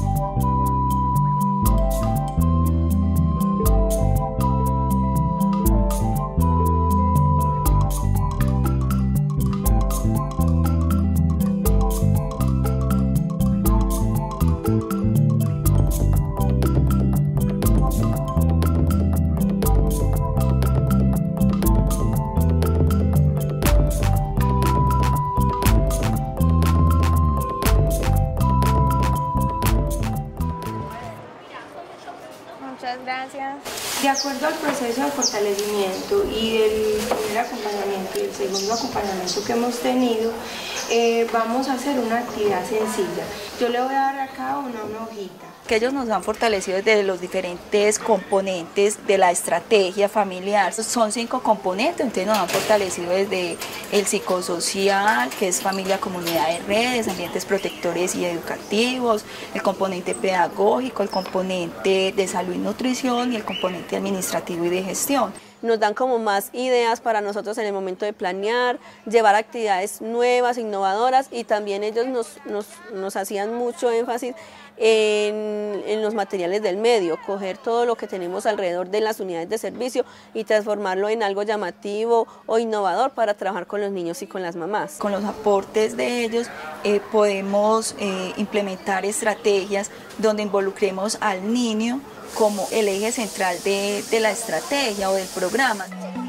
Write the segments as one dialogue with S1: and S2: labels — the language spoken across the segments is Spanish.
S1: Muchas gracias.
S2: De acuerdo al proceso de fortalecimiento y del primer acompañamiento y el segundo acompañamiento que hemos tenido, vamos a hacer una actividad sencilla. Yo le voy a dar a cada una hojita.
S3: Que ellos nos han fortalecido desde los diferentes componentes de la estrategia familiar. Son 5 componentes, entonces nos han fortalecido desde el psicosocial, que es familia, comunidad de redes, ambientes protectores y educativos, el componente pedagógico, el componente de salud y nutrición y el componente administrativo y de gestión.
S4: Nos dan como más ideas para nosotros en el momento de planear, llevar actividades nuevas, innovadoras, y también ellos nos hacían mucho énfasis en los materiales del medio, coger todo lo que tenemos alrededor de las unidades de servicio y transformarlo en algo llamativo o innovador para trabajar con los niños y con las mamás.
S3: Con los aportes de ellos podemos implementar estrategias donde involucremos al niño como el eje central de la estrategia o del programa.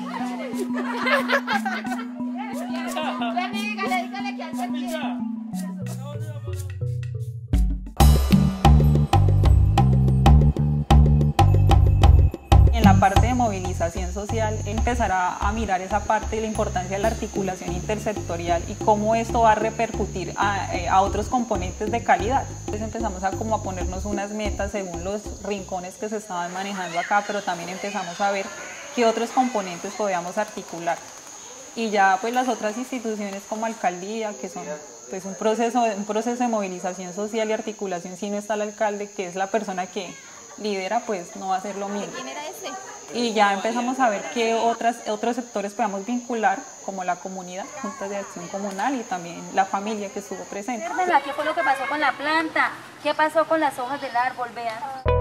S5: En la parte de movilización social, empezar a mirar esa parte y la importancia de la articulación intersectorial y cómo esto va a repercutir a otros componentes de calidad. Entonces empezamos a ponernos unas metas según los rincones que se estaban manejando acá, pero también empezamos a ver qué otros componentes podíamos articular. Y ya pues las otras instituciones como alcaldía, que son pues un proceso de movilización social y articulación, si no está el alcalde, que es la persona que lidera, pues no va a ser lo mismo.
S1: ¿Quién era ese?
S5: Y ya empezamos a ver qué otros sectores podemos vincular, como la comunidad, juntas de acción comunal y también la familia que estuvo presente.
S6: ¿Qué fue lo que pasó con la planta? ¿Qué pasó con las hojas del árbol? Vean.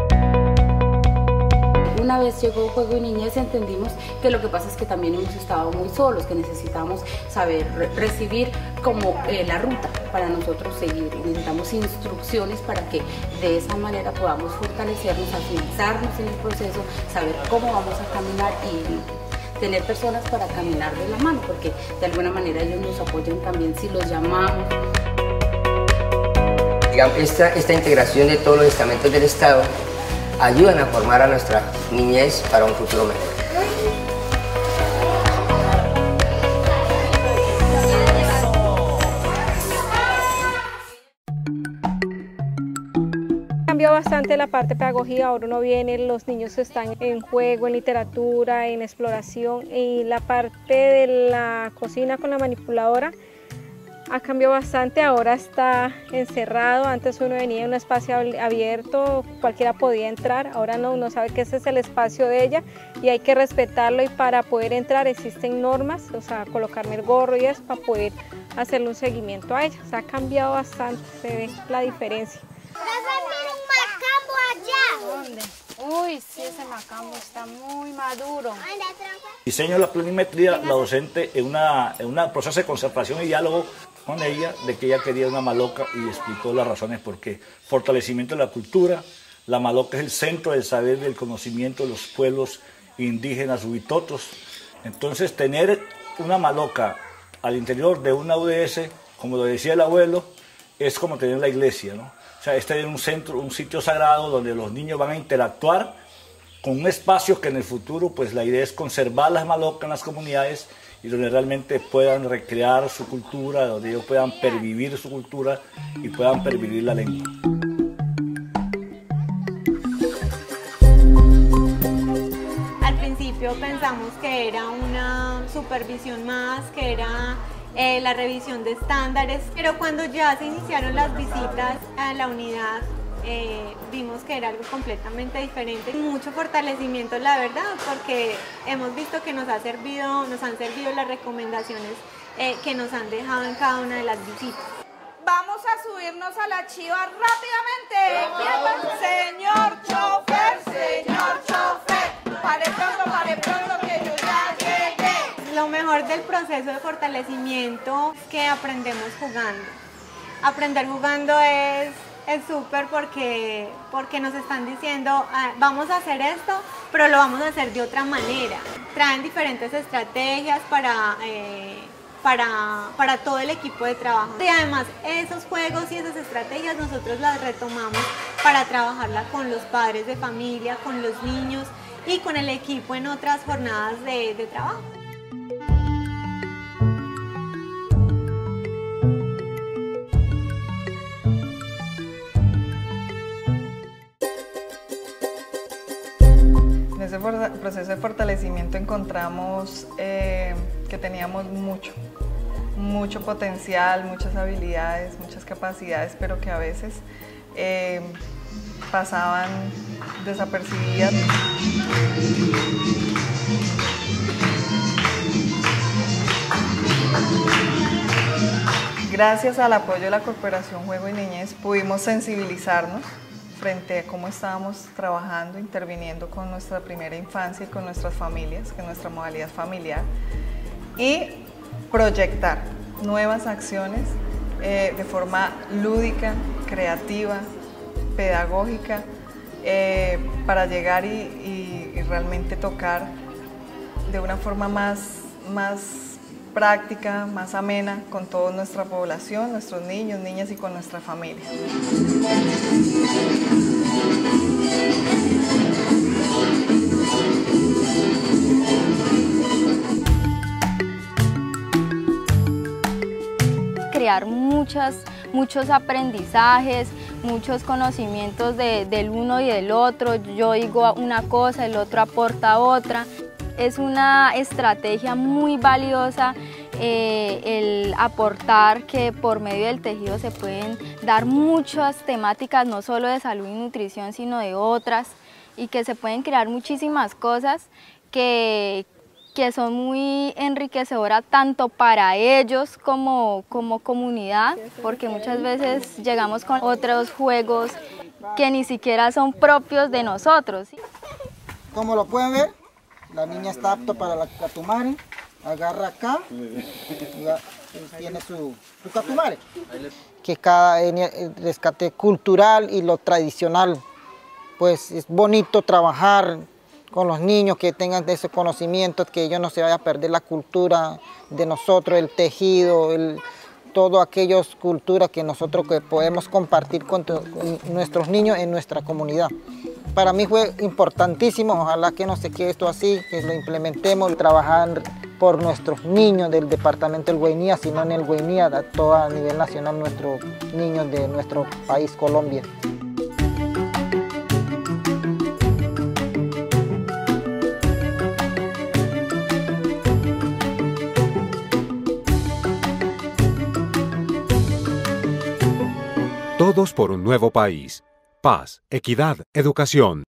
S7: Una vez llegó Juego y Niñez, entendimos que lo que pasa es que también hemos estado muy solos, que necesitamos saber recibir como la ruta para nosotros seguir. Necesitamos instrucciones para que de esa manera podamos fortalecernos, afianzarnos en el proceso, saber cómo vamos a caminar y tener personas para caminar de la mano, porque de alguna manera ellos nos apoyan también si los llamamos.
S8: Digamos, esta integración de todos los estamentos del Estado ayudan a formar a nuestra niñez para un futuro mejor.
S1: Cambió bastante la parte pedagógica, ahora uno viene, los niños están en juego, en literatura, en exploración, y la parte de la cocina con la manipuladora ha cambiado bastante, ahora está encerrado. Antes uno venía en un espacio abierto, cualquiera podía entrar, ahora no, uno sabe que ese es el espacio de ella y hay que respetarlo, y para poder entrar existen normas, o sea, colocarme el gorro y eso para poder hacerle un seguimiento a ella. O sea, ha cambiado bastante, se ve la diferencia.
S6: ¿Dónde? Uy, sí, ese macambo está muy maduro.
S9: Diseño la planimetría, la docente en una proceso de concertación y diálogo con ella, de que ella quería una maloca, y explicó las razones por qué. Fortalecimiento de la cultura, la maloca es el centro del saber, del conocimiento de los pueblos indígenas huitotos. Entonces tener una maloca al interior de una UDS, como lo decía el abuelo, es como tener la iglesia, ¿no? O sea, este es un centro, un sitio sagrado donde los niños van a interactuar con un espacio que en el futuro, pues la idea es conservar las malocas en las comunidades y donde realmente puedan recrear su cultura, donde ellos puedan pervivir su cultura y puedan pervivir la lengua.
S10: Al principio pensamos que era una supervisión más, que era la revisión de estándares, pero cuando ya se iniciaron las visitas a la unidad, vimos que era algo completamente diferente. Mucho fortalecimiento, la verdad, porque hemos visto que nos han servido las recomendaciones que nos han dejado en cada una de las visitas.
S11: Vamos a subirnos a la chiva rápidamente. Señor chofer, pare pronto que yo ya llegué.
S10: Lo mejor del proceso de fortalecimiento es que aprendemos jugando. Aprender jugando es súper porque nos están diciendo, vamos a hacer esto, pero lo vamos a hacer de otra manera. Traen diferentes estrategias para todo el equipo de trabajo. Y además esos juegos y esas estrategias nosotros las retomamos para trabajarla con los padres de familia, con los niños y con el equipo en otras jornadas de trabajo.
S12: En ese proceso de fortalecimiento encontramos que teníamos mucho potencial, muchas habilidades, muchas capacidades, pero que a veces pasaban desapercibidas. Gracias al apoyo de la Corporación Juego y Niñez pudimos sensibilizarnos frente a cómo estábamos trabajando, interviniendo con nuestra primera infancia y con nuestras familias, con nuestra modalidad familiar, y proyectar nuevas acciones de forma lúdica, creativa, pedagógica, para llegar y realmente tocar de una forma más práctica, más amena con toda nuestra población, nuestros niños, niñas y con nuestra familia.
S13: Crear muchos aprendizajes, muchos conocimientos del uno y del otro. Yo digo una cosa, el otro aporta otra. Es una estrategia muy valiosa el aportar que por medio del tejido se pueden dar muchas temáticas, no solo de salud y nutrición, sino de otras, y que se pueden crear muchísimas cosas que son muy enriquecedoras tanto para ellos como comunidad, porque muchas veces llegamos con otros juegos que ni siquiera son propios de nosotros.
S14: Como lo pueden ver, la niña está apta para la catumare, agarra acá, tiene su catumare. Que cada rescate cultural y lo tradicional, pues es bonito trabajar con los niños, que tengan ese conocimiento, que ellos no se vayan a perder la cultura de nosotros, el tejido, todas aquellas culturas que nosotros podemos compartir con nuestros niños en nuestra comunidad. Para mí fue importantísimo, ojalá que no se quede esto así, que lo implementemos, trabajar por nuestros niños del departamento del Guainía, sino en el Guainía, a nivel nacional, nuestros niños de nuestro país, Colombia.
S15: Todos por un nuevo país. Paz, equidad, educación.